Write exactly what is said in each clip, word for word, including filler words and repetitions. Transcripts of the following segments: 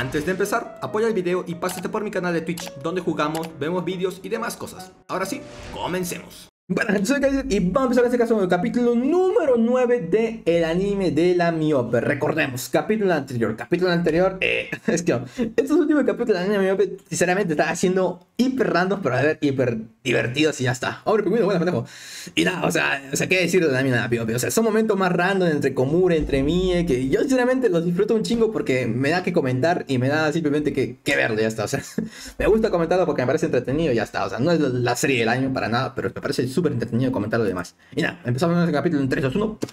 Antes de empezar, apoya el video y pásate por mi canal de Twitch, donde jugamos, vemos vídeos y demás cosas. Ahora sí, comencemos. Bueno, soy Kaiser y vamos a empezar en este caso con el capítulo número nueve de el anime de la miope. Recordemos, capítulo anterior, capítulo anterior, eh, es que estos últimos capítulos del anime de la miope, sinceramente, están haciendo hiper random, pero a ver, hiper divertidos y ya está. Hombre, pingüino, bueno, pendejo. Y nada, o sea, o sea, qué decir del anime de la miope. O sea, son momentos más random entre Komura, entre Mie, que yo sinceramente los disfruto un chingo porque me da que comentar y me da simplemente que, que verlo, ya está. O sea, me gusta comentarlo porque me parece entretenido y ya está. O sea, no es la serie del año para nada, pero me parece súper entretenido comentar lo demás. Y nada, empezamos en este capítulo en tres, dos, uno.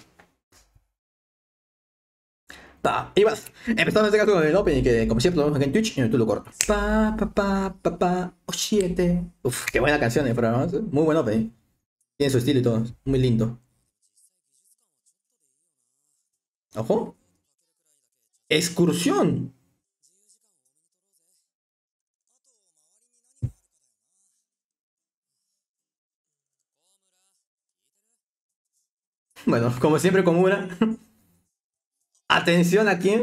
Pa, y vas. Empezamos en este caso con el opening que como siempre lo vemos aquí en Twitch y en YouTube lo corto. Pa, pa, pa, pa, pa, oh, siete. Uf, qué buena canción, eh, pero ¿no? Muy buen opening. Tiene su estilo y todo, muy lindo. Ojo. Excursión. Bueno, como siempre Komura. Atención a quién.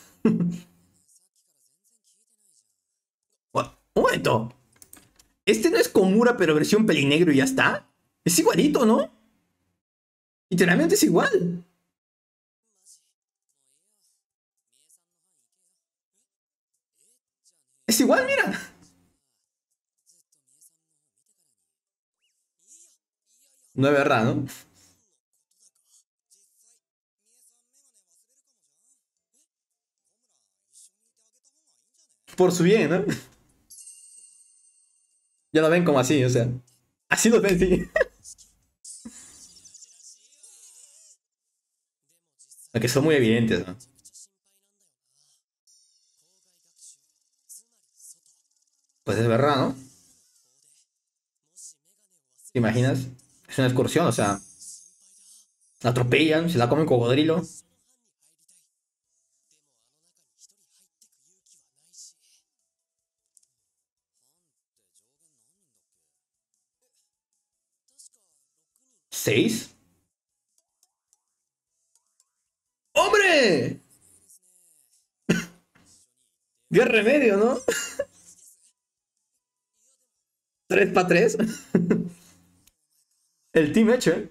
Un momento. Este no es Komura, pero versión pelinegro y ya está. Es igualito, ¿no? Literalmente es igual. Es igual, mira. No es verdad, ¿no? Por su bien, ¿no? Ya lo ven como así, o sea. Así lo ven, sí. Aunque son muy evidentes, ¿no? Pues es verdad, ¿no? ¿Te imaginas? Es una excursión, o sea. La atropellan, se la come un cocodrilo. ¿Seis? ¡Hombre! ¡Qué remedio, ¿no? ¿Tres para tres? El team hecho, ¿eh?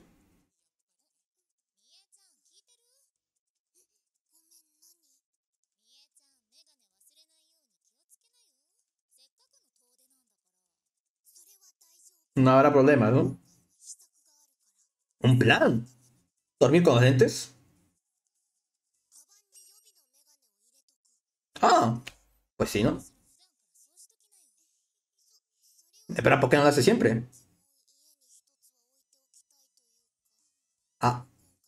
No habrá problema, ¿no? ¿Un plan? ¿Dormir con los lentes? Ah, pues sí, ¿no? Pero ¿por qué no lo hace siempre? Ah,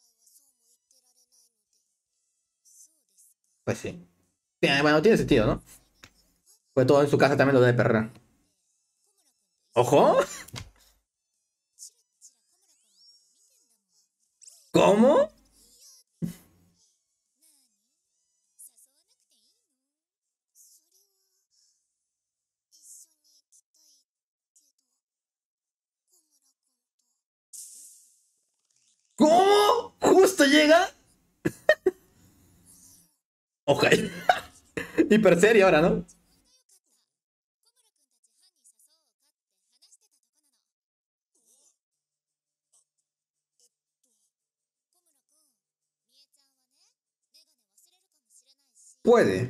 pues sí. Bien, bueno, tiene sentido, ¿no? Pues todo en su casa también lo debe perder. ¡Ojo! ¿Cómo? ¿Cómo? ¿Justo llega? Ok. Hiper serio ahora, ¿no? Puede.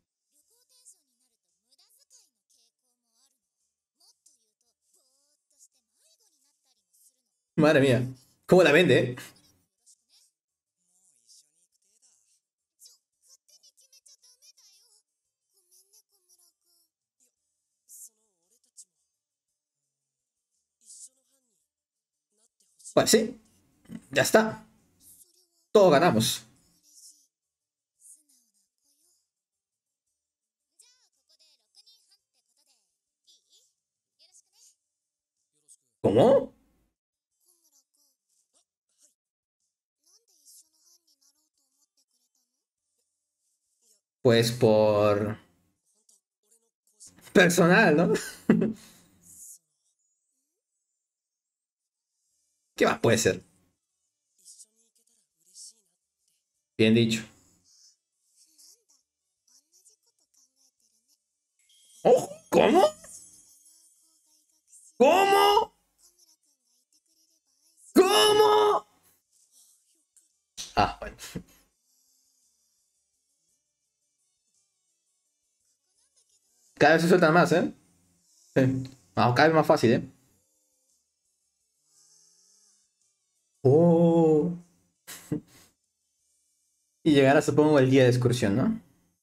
Madre mía. ¿Cómo la vende, eh? Pues sí. Ya está. Todos ganamos. ¿Cómo? Pues por... personal, ¿no? ¿Qué más puede ser? Bien dicho. ¡Ojo! ¿Cómo? ¿Cómo? ¿Cómo? Ah, bueno. Cada vez se sueltan más, ¿eh? Sí. Ah, cada vez más fácil, ¿eh? Oh. Y llegará, supongo, el día de excursión, ¿no?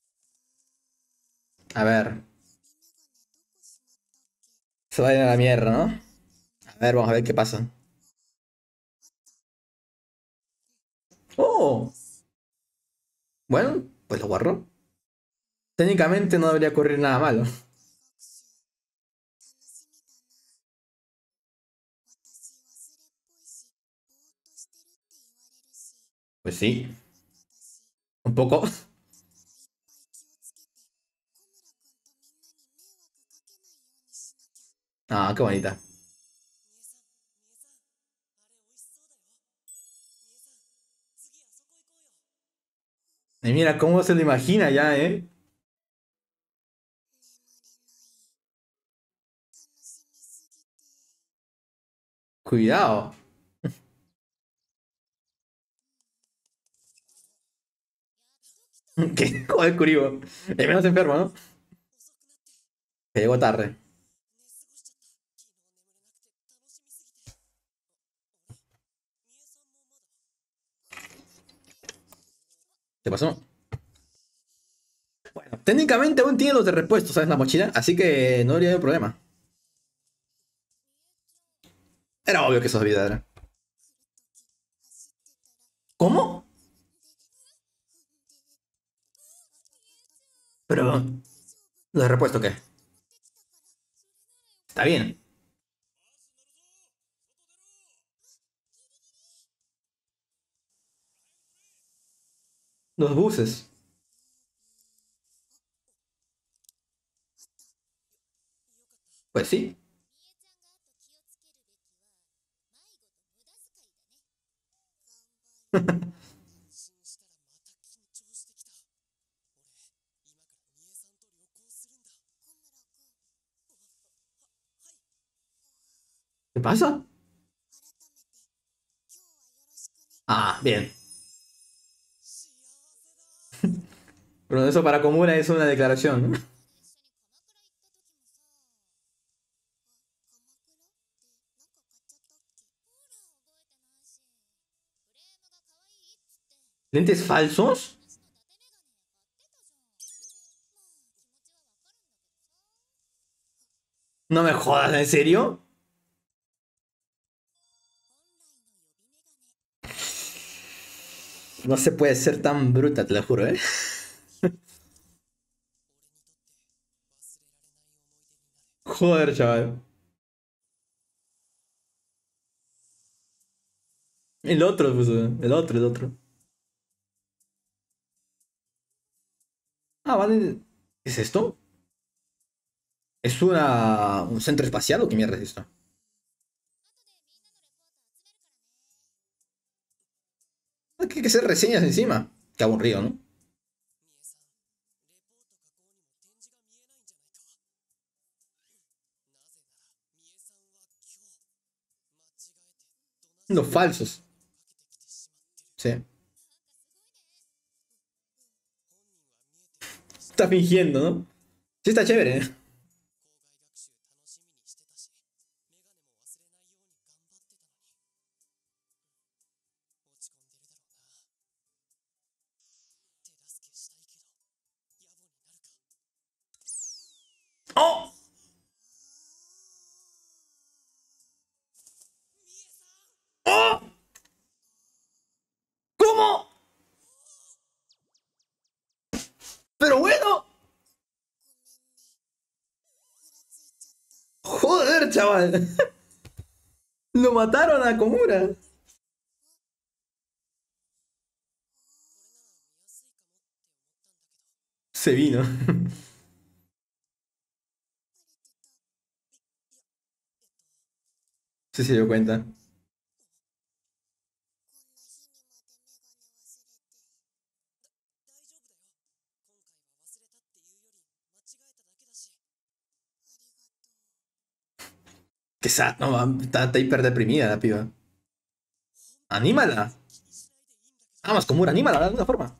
A ver. Se va a ir a la mierda, ¿no? A ver, vamos a ver qué pasa. Oh. Bueno, pues lo guardo. Técnicamente no debería ocurrir nada malo. Pues sí, un poco. Ah, qué bonita. Y mira cómo se lo imagina ya, ¿eh? Cuidado. ¿Qué? Joder, Kuribo. El menos enfermo, ¿no? Que llegó tarde. ¿Qué pasó? Bueno, técnicamente aún tiene los de repuesto, ¿sabes? La mochila, así que no habría problema. Era obvio que eso sabía, era. ¿Cómo? Pero, ¿los de repuesto qué? Está bien. Los buses. Pues sí. ¿Qué pasa? Ah, bien. Pero eso para Komura es una declaración, ¿no? ¿Lentes falsos? No me jodas, ¿en serio? No se puede ser tan bruta, te lo juro, ¿eh? Joder, chaval. El otro, pues, eh, el otro, el otro. Ah, vale. ¿Qué es esto? ¿Es una... un centro espacial o qué mierda es esto? Hay que hacer reseñas encima. Qué aburrido, ¿no? Los falsos. Sí. Está fingiendo, ¿no? Sí, está chévere. ¡Oh! ¡Oh! ¿Cómo? Pero bueno. Joder, chaval. Lo mataron a Komura. Se vino. Sí se dio cuenta. Qué sad, no, va, está, está hiper deprimida la piba. Anímala. Vamos, Komura, anímala de alguna forma.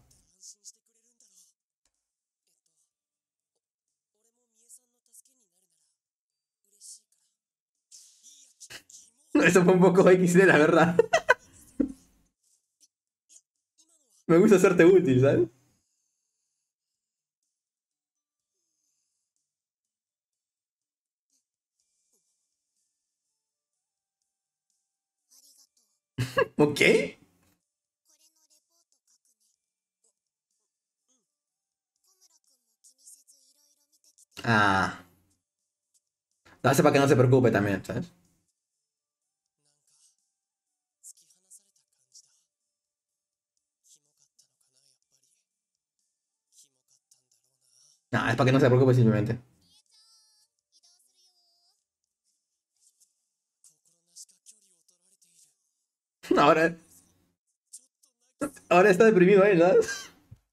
Eso fue un poco equis de la verdad. Me gusta hacerte útil, ¿sabes? Ok. Ah. Lo hace para que no se preocupe también, ¿sabes? No, es para que no se preocupe simplemente. Ahora, ahora está deprimido él, ¿sabes?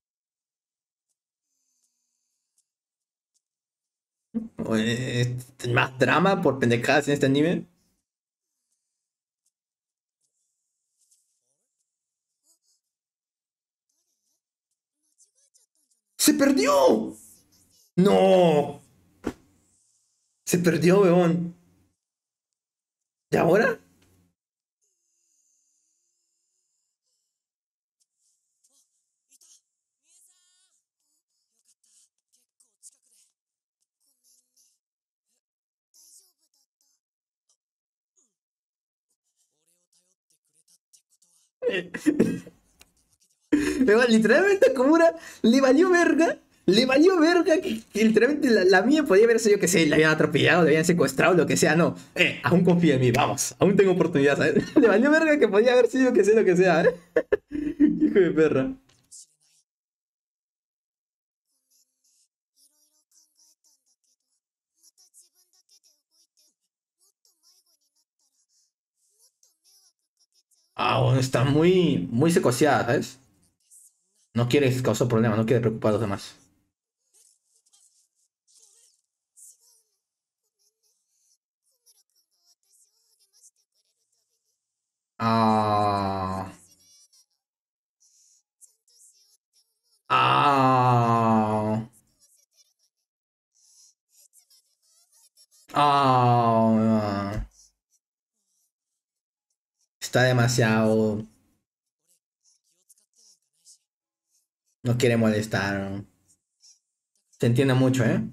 Oye, más drama por pendejadas en este anime. ¡Se perdió! ¡No! Se perdió, weón. ¿Y ahora? Weón, literalmente a Komura le valió verga. Le valió verga que, que literalmente la, la mía podía haber sido, yo que sé, la habían atropellado, le habían secuestrado, lo que sea. No, eh, aún confía en mí, vamos, aún tengo oportunidad, ¿sabes? Le valió verga que podía haber sido, yo que sé, lo que sea, ¿eh? Hijo de perra. Ah, bueno, está muy, muy secoseada, ¿sabes? No quiere causar problemas, no quiere preocupar a los demás. Ah. Ah. Ah. Está demasiado. No quiere molestar. Se entiende mucho, ¿eh?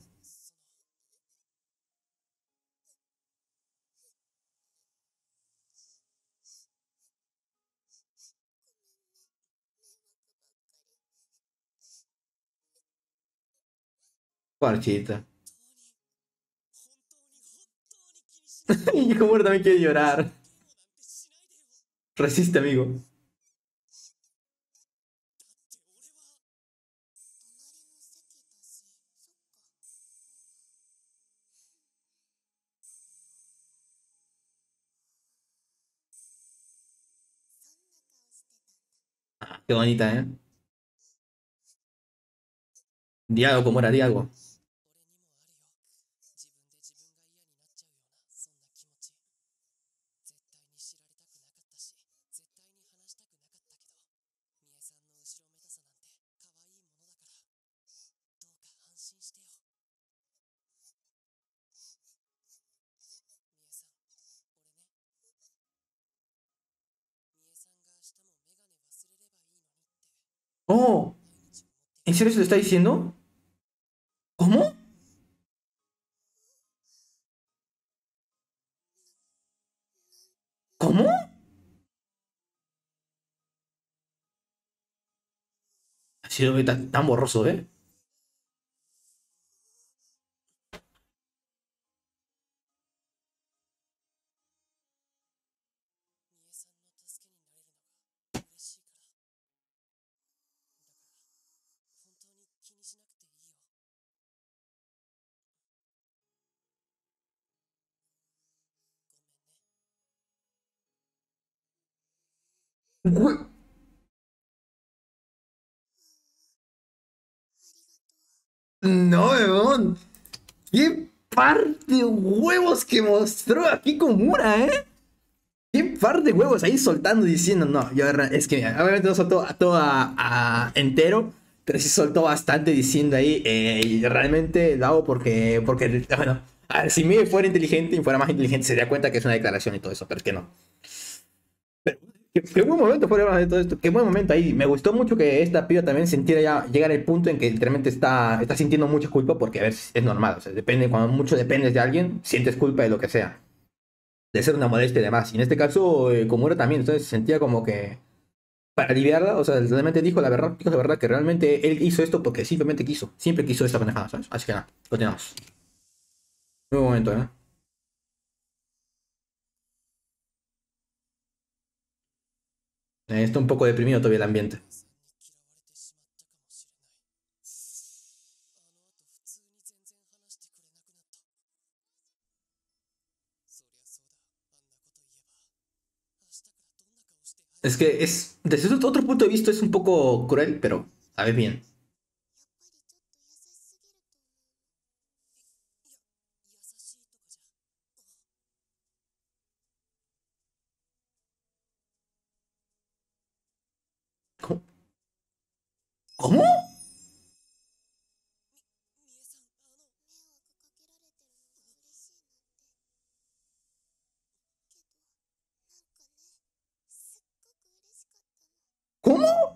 Parchita. Y como también quiere llorar. Resiste, amigo. Ah, qué bonita, ¿eh? Diago, como era Diago. Oh, ¿en serio se lo está diciendo? ¿Cómo? ¿Cómo? Ha sido tan, tan borroso, ¿eh? No, weón. ¿Qué? par de huevos que mostró aquí Komura, ¿eh? Qué par de huevos ahí soltando diciendo, no, yo es que obviamente no soltó a todo a, a entero, pero sí soltó bastante diciendo ahí, eh, y realmente lo hago porque, porque, bueno, a ver, si me fuera inteligente y fuera más inteligente se daría cuenta que es una declaración y todo eso, pero es que no. Pero, qué, qué buen momento fue hablar de todo esto, qué buen momento ahí. Me gustó mucho que esta piba también sintiera ya llegar al punto en que literalmente está, está sintiendo mucha culpa porque, a ver, es normal, o sea, depende, cuando mucho dependes de alguien, sientes culpa de lo que sea, de ser una molestia y demás. Y en este caso, eh, como era también, entonces se sentía como que para aliviarla, o sea, realmente dijo la verdad, dijo la verdad que realmente él hizo esto porque simplemente quiso, siempre quiso esta pendejada, ¿sabes? Así que nada, continuamos. Muy buen momento, ¿eh? Eh, Está un poco deprimido todavía el ambiente. Es que es, desde otro punto de vista es un poco cruel, pero sabe bien. ¿Cómo? ¿Cómo? ¿Cómo?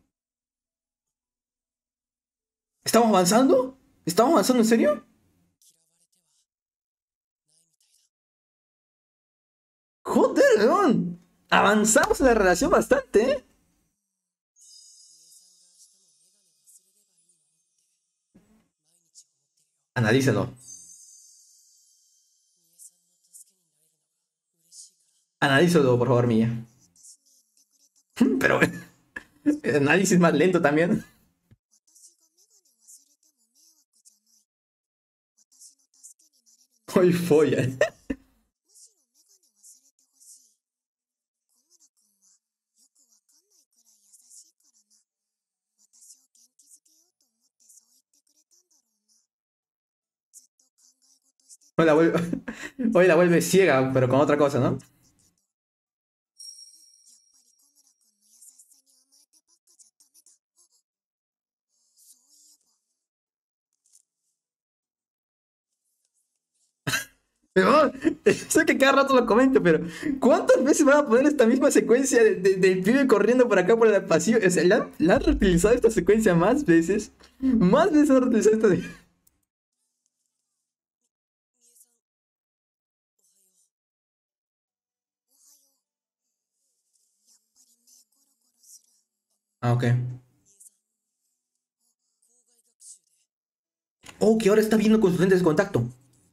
¿Estamos avanzando? ¿Estamos avanzando en serio? Joder, weón. Avanzamos en la relación bastante, ¿eh? Analízalo. Analízalo, por favor, Milla. Pero el análisis más lento también. Hoy folla. Hoy la vuelve, hoy la vuelve ciega, pero con otra cosa, ¿no? Pero, sé que cada rato lo comento, pero ¿cuántas veces van a poner esta misma secuencia de, de- del pibe corriendo por acá por el pasillo? O sea, ¿la, han la han reutilizado esta secuencia más veces? Más veces han reutilizado esta de... Ah, ok. Oh, que ahora está viendo con sus lentes de contacto.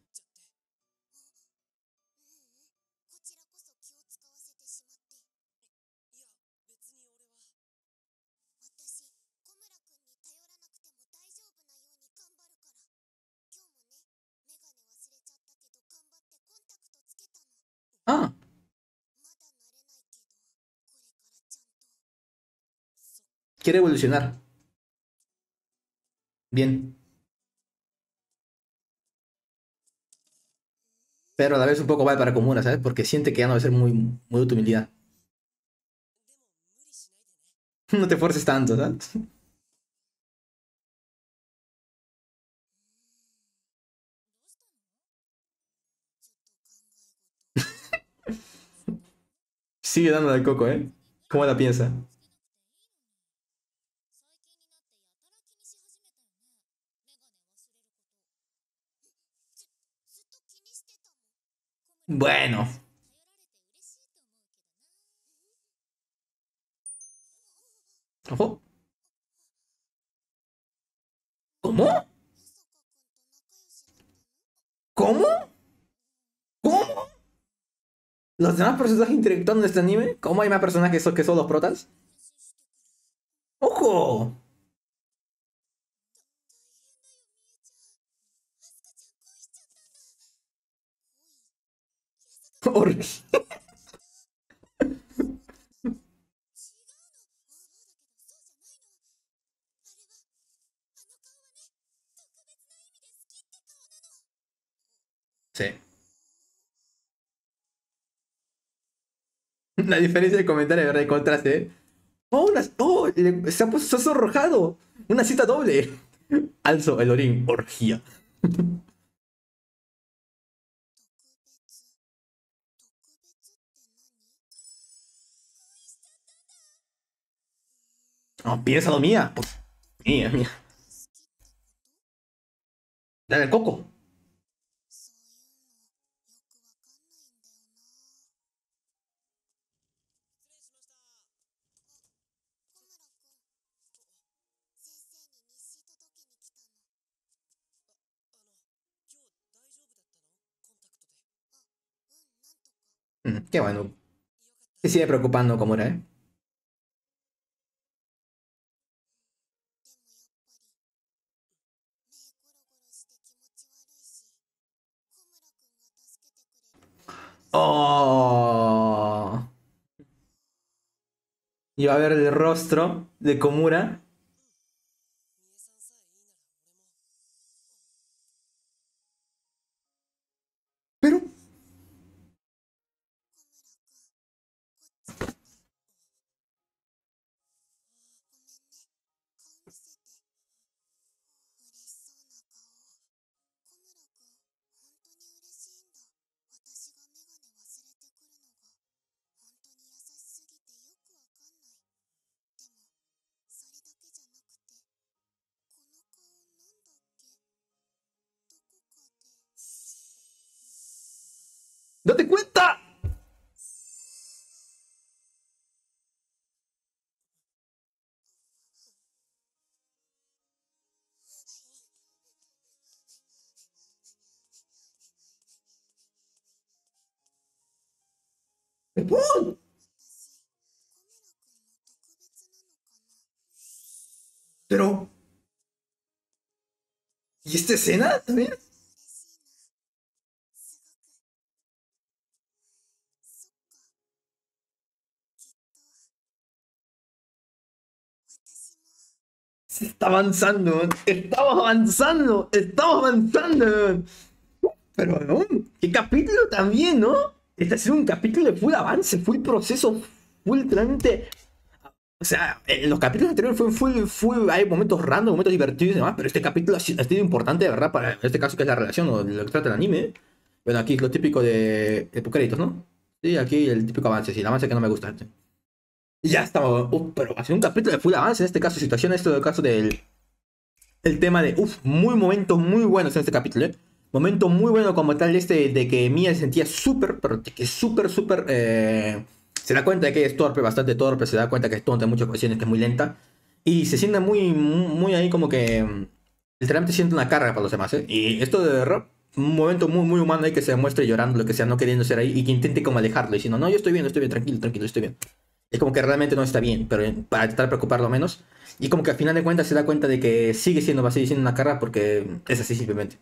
Ah, quiere evolucionar. Bien. Pero a la vez un poco vale para Komura, ¿sabes? Porque siente que ya no va a ser muy, muy de tu utilidad. No te fuerces tanto, ¿sabes? Sigue dándole al coco, ¿eh? ¿Cómo la piensa? Bueno. Ojo. ¿Cómo? ¿Cómo? ¿Cómo? ¿Los demás personajes interactuando en este anime? ¿Cómo hay más personajes que son que son los protas? ¡Ojo! Hor- Sí. La diferencia de comentario, de verdad, y contraste, ¿eh? Oh, una- oh, le- se ha puesto se ha arrojado. Una cita doble. Alzo el orín, orgía. No, piénsalo, mía. Pues, mía, mía. Dale el coco. Mm, qué bueno. Se sigue preocupando como era, ¿eh? Oh. Y va a ver el rostro de Komura. Pero, ¡date cuenta! ¡Pum! Pero, ¿y esta escena también? Se está avanzando, estamos avanzando, estamos avanzando. Pero, ¿no? ¿Qué capítulo también, no? Este ha sido un capítulo de full avance, full proceso, full trámite. O sea, en los capítulos anteriores fue full, full, hay momentos random, momentos divertidos y demás, pero este capítulo ha sido, ha sido importante, de verdad, para en este caso que es la relación o lo que trata el anime. Bueno, aquí es lo típico de, de créditos, ¿no? Sí, aquí el típico avance, sí, el avance que no me gusta. Sí. Y ya estamos, uf, pero ha sido un capítulo de full avance, en este caso, situación, esto del caso del el tema de, uff, muy momentos muy buenos en este capítulo, ¿eh? Momento muy bueno como tal este de que Mia se sentía súper, pero que súper, súper... Eh, se da cuenta de que es torpe, bastante torpe, se da cuenta que es tonta en muchas ocasiones, que es muy lenta. Y se siente muy, muy, muy ahí como que... mm, literalmente siente una carga para los demás, ¿eh? Y esto de verdad, un momento muy, muy humano ahí que se muestre llorando, lo que sea, no queriendo ser ahí, y que intente como alejarlo, diciendo, no, yo estoy bien, estoy bien, tranquilo, tranquilo, estoy bien. Es como que realmente no está bien, pero para tratar de preocuparlo menos. Y como que al final de cuentas se da cuenta de que sigue siendo, va a seguir siendo una carga porque es así simplemente.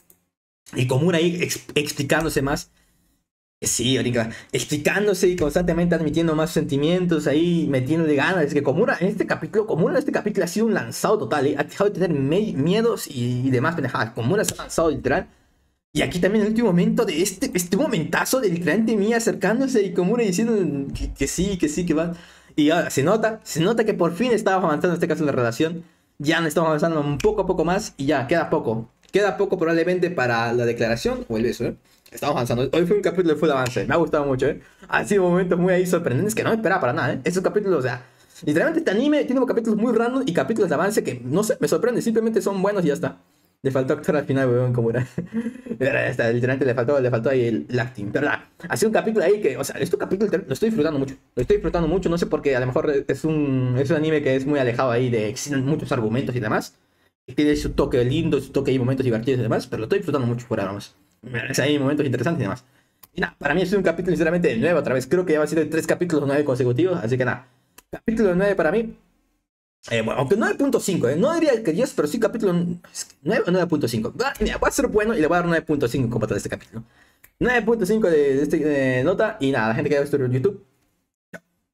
Y Komura ahí ex explicándose más. Sí, ahorita explicándose y constantemente admitiendo más sentimientos ahí, metiéndole ganas. Es que Komura en este capítulo, Komura en este capítulo ha sido un lanzado total, ¿eh? Ha dejado de tener miedos y, y demás pendejadas. Komura se ha lanzado literal. Y aquí también el último momento de este, este momentazo de literalmente Mía acercándose y Komura diciendo que, que sí, que sí, que va. Y ahora se nota, se nota que por fin estaba avanzando en este caso la relación. Ya no estamos avanzando un poco a poco más y ya, queda poco. Queda poco probablemente para la declaración o el beso, ¿eh? Estamos avanzando. Hoy fue un capítulo de full avance. Me ha gustado mucho, ¿eh? Han sido momentos muy ahí sorprendentes que no me esperaba para nada, ¿eh? Estos capítulos, o sea, literalmente este anime tiene capítulos muy random y capítulos de avance que, no sé, me sorprende. Simplemente son buenos y ya está. Le faltó actor al final, weón, como era. Era esta, literalmente le faltó, le faltó ahí el, el acting. Pero nada, ha sido un capítulo ahí que, o sea, este capítulo lo estoy disfrutando mucho. Lo estoy disfrutando mucho, no sé por qué, a lo mejor es un, es un anime que es muy alejado ahí de existen muchos argumentos y demás. Y tiene su toque lindo, su toque y momentos divertidos y demás, pero lo estoy disfrutando mucho por ahora más. Hay momentos interesantes y demás. Y nada, para mí es un capítulo sinceramente de nueve otra vez. Creo que ya va a ser tres capítulos nueve consecutivos, así que nada. Capítulo nueve para mí. Eh, bueno, aunque nueve punto cinco, eh, no diría que diez, pero sí capítulo nueve o nueve punto cinco. Va, mira, va a ser bueno y le voy a dar nueve punto cinco como tal este capítulo. nueve punto cinco de, de, este, de nota y nada, la gente que ha visto en YouTube,